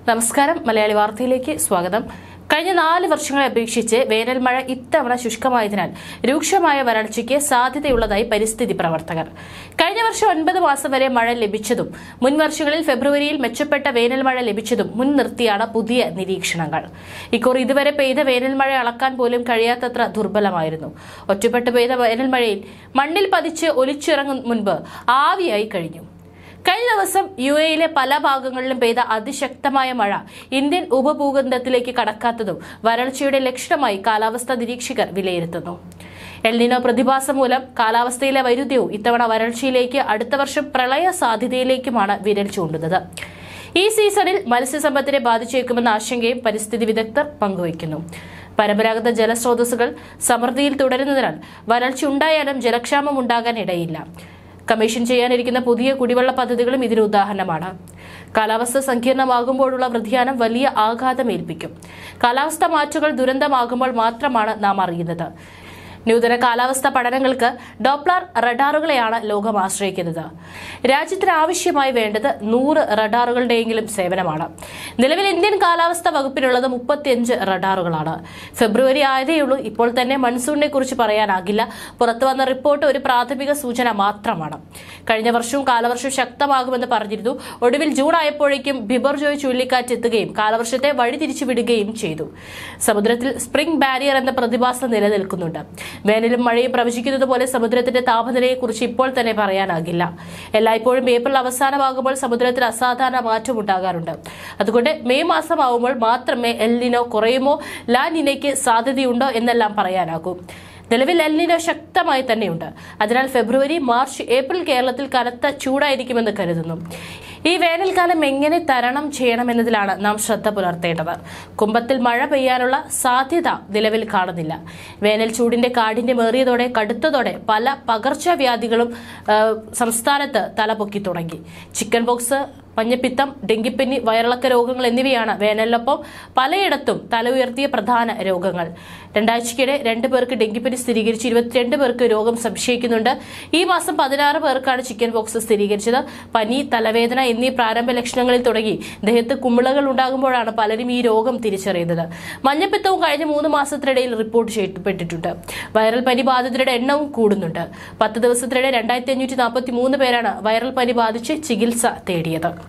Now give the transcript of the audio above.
നമസ്കാരം മലയാളി വാർത്തയിലേക്ക് സ്വാഗതം. കഴിഞ്ഞ 4 വർഷങ്ങളെ അപേക്ഷിച്ച് വേനൽ മഴ ഇത്തവണ ശുഷ്കമായതിനാൽ രൂക്ഷമായ വരൾച്ചയ്ക്ക് സാധ്യതയുള്ളതായി പരിസ്ഥിതി പ്രവർത്തകർ. കഴിഞ്ഞ വർഷം 9 മാസം വരെ മഴ ലഭിച്ചതും മുൻ വർഷങ്ങളിൽ ഫെബ്രുവരിയിൽ മെച്ചപ്പെട്ട വേനൽ മഴ ലഭിച്ചതും മുൻനിർത്തിയാണ് പുതിയ നിരീക്ഷണങ്ങൾ. ഇക്കുറി ഇതുവരെ പെയ്ത വേനൽ മഴ അളക്കാൻ പോലും കഴിയാത്തത്ര ദുർബലമായിരുന്നു. ഒറ്റപ്പെട്ടു പെയ്ത വേനൽ മഴയിൽ മണ്ണിൽ പതിച്ച് ഒലിച്ചിറങ്ങും മുൻപ് ആവിയായി കഴിഞ്ഞു. കഴിഞ്ഞ ദിവസം യുഎയിലെ പല ഭാഗങ്ങളിലും പെയ്ത അതിശക്തമായ മഴ ഇന്ത്യൻ ഉപഭൂഖണ്ഡത്തിലേക്ക് കടക്കാത്തതും വരൾച്ചയുടെ ലക്ഷണമായി കാലാവസ്ഥാ നിരീക്ഷകർ വിലയിരുത്തുന്നു. എൽനിനോ പ്രതിഭാസം മൂലം കാലാവസ്ഥയിലെ വൈരുദ്ധ്യവും ഇത്തവണ വരൾച്ചയിലേക്ക് അടുത്ത വർഷം പ്രളയ സാധ്യതയിലേക്കുമാണ് വിരൽ ചൂണ്ടുന്നത്. ഈ സീസണിൽ മത്സ്യസമ്പത്തിനെ ബാധിച്ചേക്കുമെന്ന ആശങ്കയും പരിസ്ഥിതി വിദഗ്ധർ പങ്കുവയ്ക്കുന്നു. പരമ്പരാഗത ജലസ്രോതസ്സുകൾ സമൃദ്ധിയിൽ തുടരുന്നതിനാൽ വരൾച്ച ഉണ്ടായാലും ജലക്ഷാമം ഉണ്ടാകാൻ ഇടയില്ല. കമ്മീഷൻ ചെയ്യാനിരിക്കുന്ന പുതിയ കുടിവെള്ള പദ്ധതികളും ഇതിന് ഉദാഹരണമാണ്. കാലാവസ്ഥ സങ്കീർണമാകുമ്പോഴുള്ള വ്യതിയാനം വലിയ ആഘാതമേൽപ്പിക്കും. കാലാവസ്ഥാ മാറ്റങ്ങൾ ദുരന്തമാകുമ്പോൾ മാത്രമാണ് നാം അറിയുന്നത്. നൂതന കാലാവസ്ഥാ പഠനങ്ങൾക്ക് ഡോപ്ലർ റഡാറുകളെയാണ് ലോകം ആശ്രയിക്കുന്നത്. രാജ്യത്തിന് ആവശ്യമായി വേണ്ടത് 100 റഡാറുകളുടെയെങ്കിലും സേവനമാണ്. നിലവിൽ ഇന്ത്യൻ കാലാവസ്ഥാ വകുപ്പിനുള്ളത് 35 റഡാറുകളാണ്. ഫെബ്രുവരി ആയതേയുള്ളൂ. ഇപ്പോൾ തന്നെ മൺസൂണിനെ കുറിച്ച് പറയാനാകില്ല. പുറത്തുവന്ന റിപ്പോർട്ട് ഒരു പ്രാഥമിക സൂചന മാത്രമാണ്. കഴിഞ്ഞ വർഷവും കാലവർഷം ശക്തമാകുമെന്ന് പറഞ്ഞിരുന്നു. ഒടുവിൽ ജൂൺ ആയപ്പോഴേക്കും ബിബർജോയ് ചുഴലിക്കാറ്റ് എത്തുകയും കാലവർഷത്തെ വഴിതിരിച്ചുവിടുകയും ചെയ്തു. സമുദ്രത്തിൽ സ്പ്രിംഗ് ബാരിയർ എന്ന പ്രതിഭാസം നിലനിൽക്കുന്നുണ്ട്. വേനലും മഴയും പ്രവചിക്കുന്നത് പോലെ സമുദ്രത്തിന്റെ താപനിലയെക്കുറിച്ച് ഇപ്പോൾ തന്നെ പറയാനാകില്ല. എല്ലായ്പ്പോഴും ഏപ്രിൽ അവസാനമാകുമ്പോൾ സമുദ്രത്തിൽ അസാധാരണ മാറ്റം ഉണ്ടാകാറുണ്ട്. അതുകൊണ്ട് മെയ് മാസമാവുമ്പോൾ മാത്രമേ എൽനിനോ കുറയുമോ ലാ നിനയ്ക്ക് സാധ്യതയുണ്ടോ എന്നെല്ലാം പറയാനാകൂ. നിലവിൽ എൽനിനോ ശക്തമായി തന്നെയുണ്ട്. അതിനാൽ ഫെബ്രുവരി, മാർച്ച്, ഏപ്രിൽ കേരളത്തിൽ കനത്ത ചൂടായിരിക്കുമെന്ന് കരുതുന്നു. ഈ വേനൽക്കാലം എങ്ങനെ തരണം ചെയ്യണമെന്നതിലാണ് നാം ശ്രദ്ധ പുലർത്തേണ്ടത്. കുംഭത്തിൽ മഴ പെയ്യാനുള്ള സാധ്യത നിലവിൽ കാണുന്നില്ല. വേനൽ ചൂടിന്റെ കാഠിന്യമേറിയതോടെ കടുത്തതോടെ പല പകർച്ചവ്യാധികളും സംസ്ഥാനത്ത് തലപൊക്കി തുടങ്ങി. ചിക്കൻ പോക്സ്, മഞ്ഞപ്പിത്തം, ഡെങ്കിപ്പനി, വയറിളക്ക രോഗങ്ങൾ എന്നിവയാണ് വേനലിനൊപ്പം പലയിടത്തും തല ഉയർത്തിയ പ്രധാന രോഗങ്ങൾ. 2 ആഴ്ചയ്ക്കിടെ 2 പേർക്ക് ഡെങ്കിപ്പനി സ്ഥിരീകരിച്ച് 22 പേർക്ക് രോഗം സംശയിക്കുന്നുണ്ട്. ഈ മാസം 16 പേർക്കാണ് ചിക്കൻ പോക്സ് സ്ഥിരീകരിച്ചത്. പനി, തലവേദന എന്നീ പ്രാരംഭ ലക്ഷണങ്ങളിൽ തുടങ്ങി ദേഹത്ത് കുമിളകൾ ഉണ്ടാകുമ്പോഴാണ് പലരും ഈ രോഗം തിരിച്ചറിയുന്നത്. മഞ്ഞപ്പിത്തവും കഴിഞ്ഞ 3 മാസത്തിനിടയിൽ റിപ്പോർട്ട് ചെയ്യപ്പെട്ടിട്ടുണ്ട്. വൈറൽ പനി ബാധിതരുടെ എണ്ണവും കൂടുന്നുണ്ട്. 10 ദിവസത്തിനിടെ 2543 പേരാണ് വൈറൽ പനി ബാധിച്ച് ചികിത്സ തേടിയത്.